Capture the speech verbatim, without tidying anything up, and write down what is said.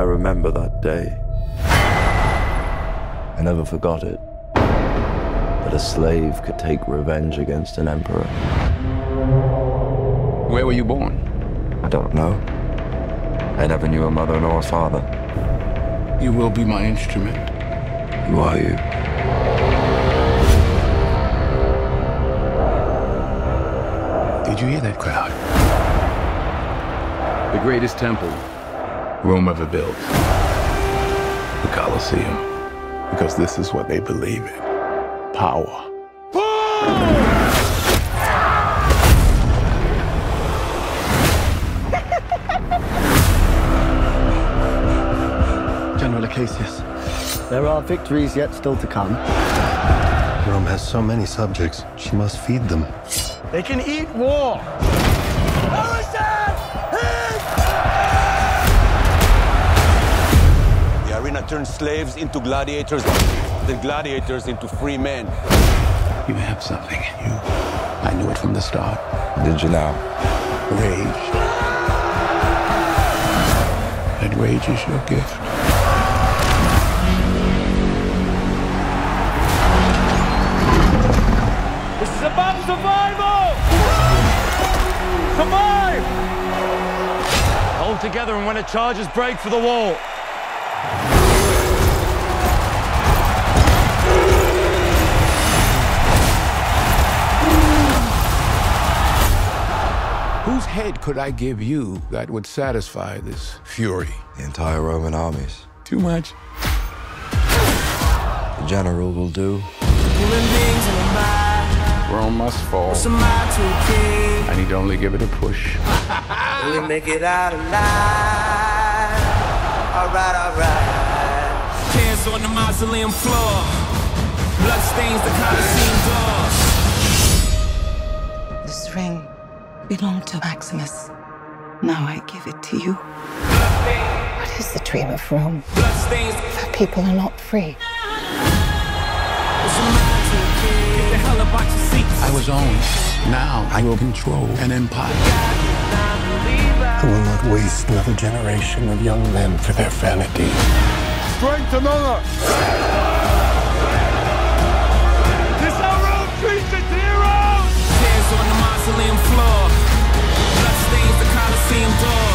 I remember that day. I never forgot it. That a slave could take revenge against an emperor. Where were you born? I don't know. I never knew a mother nor a father. You will be my instrument. Who are you? Did you hear that crowd? The greatest temple Rome ever built. The Colosseum. Because this is what they believe in. Power. General Acacius, there are victories yet still to come. Rome has so many subjects, she must feed them. They can eat war! The arena turns slaves into gladiators, the gladiators into free men. You have something in you. I knew it from the start. Did you now? Rage. That rage is your gift. This is about survival! Survive! Hold together, and when it charges, break for the wall. Whose head could I give you that would satisfy this fury? The entire Roman armies. Too much? The general will do. Human beings in a mind. Rome must fall. What's a mind to a king? I need to only give it a push. Will we make it out alive? Alright, alright. Hands on the mausoleum floor. Blood stains the Colosseum doors. This ring belonged to Maximus. Now I give it to you. What is the dream of Rome? Blood stains. That people are not free. What's a mind to a king? Get the hell up out your seats. I was owned. Now I will control an empire. I will not waste another generation of young men for their vanity. Strength and honor! This how Rome treats its heroes! Hands on the mausoleum floor. Blood stains the Colosseum door.